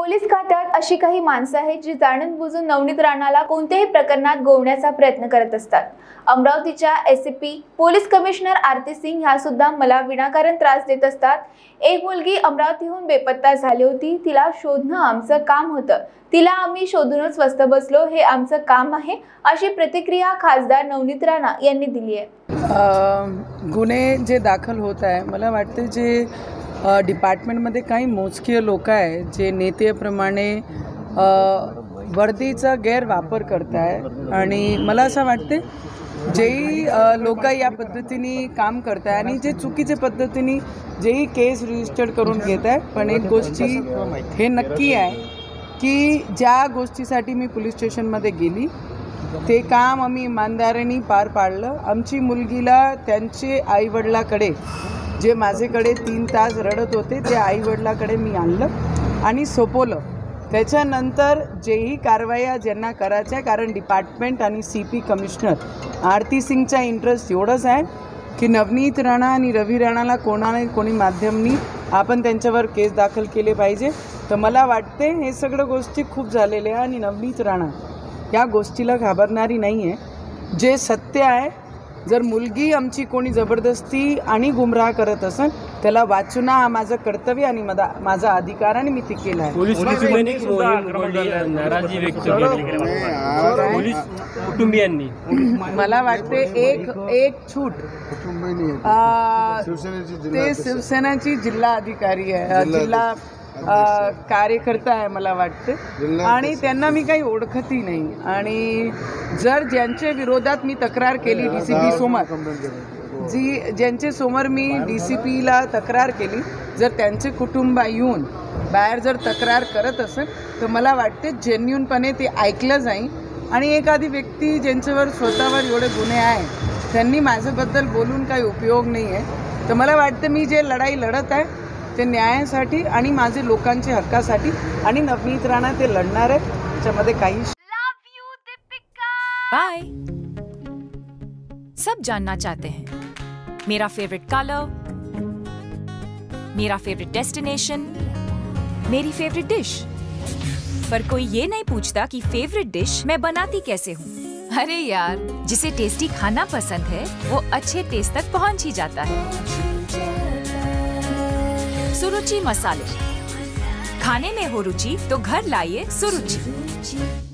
Police खात्यात अशी काही माणसं आहेत जी जाणून बुजून नवनीत राणाला कोणत्याही प्रकरणात गोवण्याचा प्रयत्न करत असतात। अमरावतीच्या ACP police commissioner Aarti Singh ह्या सुद्धा मला विनाकारण त्रास देत असतात। एक मुलगी अमरावतीहून बेपत्ता झाली होती, तिला शोधणं आमचं काम होतं, तिला आम्ही शोधूनच स्वस्थ बसलो, हे आमचं काम आहे, अशी प्रतिक्रिया खासदार नवनीत राणा यांनी दिली आहे। गुन्हे जे दाखल होत आहे, मला वाटते जे डिपार्टमेंटमध्ये काही मोजकीय लोक आहे जे नेतेप्रमाणे वर्दीचा गैरवापर करत आहे आणि मला असं वाटते जेही लोक या पद्धतीने काम करत आहे आणि जे चुकीच्या पद्धतीने जेही केस रजिस्टर करून घेत आहे। पण एक गोष्टी हे नक्की आहे की ज्या गोष्टीसाठी मी पोलीस स्टेशनमध्ये गेली ते काम आम्ही इमानदारीने पार पाडलं। आमची मुलगीला त्यांचे आईवडिलाकडे जे माझ्याकडे 3 तास रडत होते ते आईवडिलाकडे मी आणलं आणि सोपवलं। त्याच्यानंतर जेही कारवाया ज्यांना करायच्या, कारण डिपार्टमेंट आणि CP कमिशनर आरती सिंगचा इंटरेस्ट एवढंच आहे की नवनीत राणा आणि रवी राणाला कोणी माध्यमांनी आपण त्यांच्यावर केस दाखल केले पाहिजे। तर मला वाटते हे सगळं गोष्टी खूप झालेल्या आहे आणि नवनीत राणा या गोष्टीला घाबरणारी नाही आहे। जे सत्य आहे, जर मुलगी आमची कोणी जबरदस्ती आणि गुमराह करत असेल त्याला वाचवणं हा माझं कर्तव्य आणि माझा अधिकार आणि मी ते केलं आहे। पोलीस कुटुंबियांनी मला वाटते एक छूट ते शिवसेनेची जिल्हा अधिकारी आहे, जिल्हा कार्यकर्ता आहे मला वाटते आणि त्यांना मी काही ओळखतही नाही। आणि जर ज्यांच्या विरोधात मी तक्रार केली DCP समोर, ज्यांचे समोर मी DCPला तक्रार केली, जर त्यांचे कुटुंब येऊन बाहेर जर तक्रार करत असेल तर मला वाटते जेन्युनपणे ते ऐकलं जाईल। आणि एखादी व्यक्ती ज्यांच्यावर स्वतःवर एवढे गुन्हे आहे त्यांनी माझ्याबद्दल बोलून काही उपयोग नाही आहे। तर मला वाटतं मी जे लढाई लढत आहे ते न्यायासाठी आणि माझे लोकांच्या हक्कासाठी आणि नवनीत राणा ते लढणार आहे, त्याच्यामध्ये काही। बाय। सब जानना चाहते हैं मेरा फेवरेट कलर, मेरा फेवरेट डेस्टिनेशन, मेरी फेवरेट डिश, पर कोई ये नहीं पूछता कि फेवरेट डिश मैं बनाती कैसे हूँ। अरे यार, जिसे टेस्टी खाना पसंद है वो अच्छे टेस्ट तक पहुँच ही जाता है। सुरुचि मसाले, खाने में हो रुचि तो घर लाइए सुरुचि।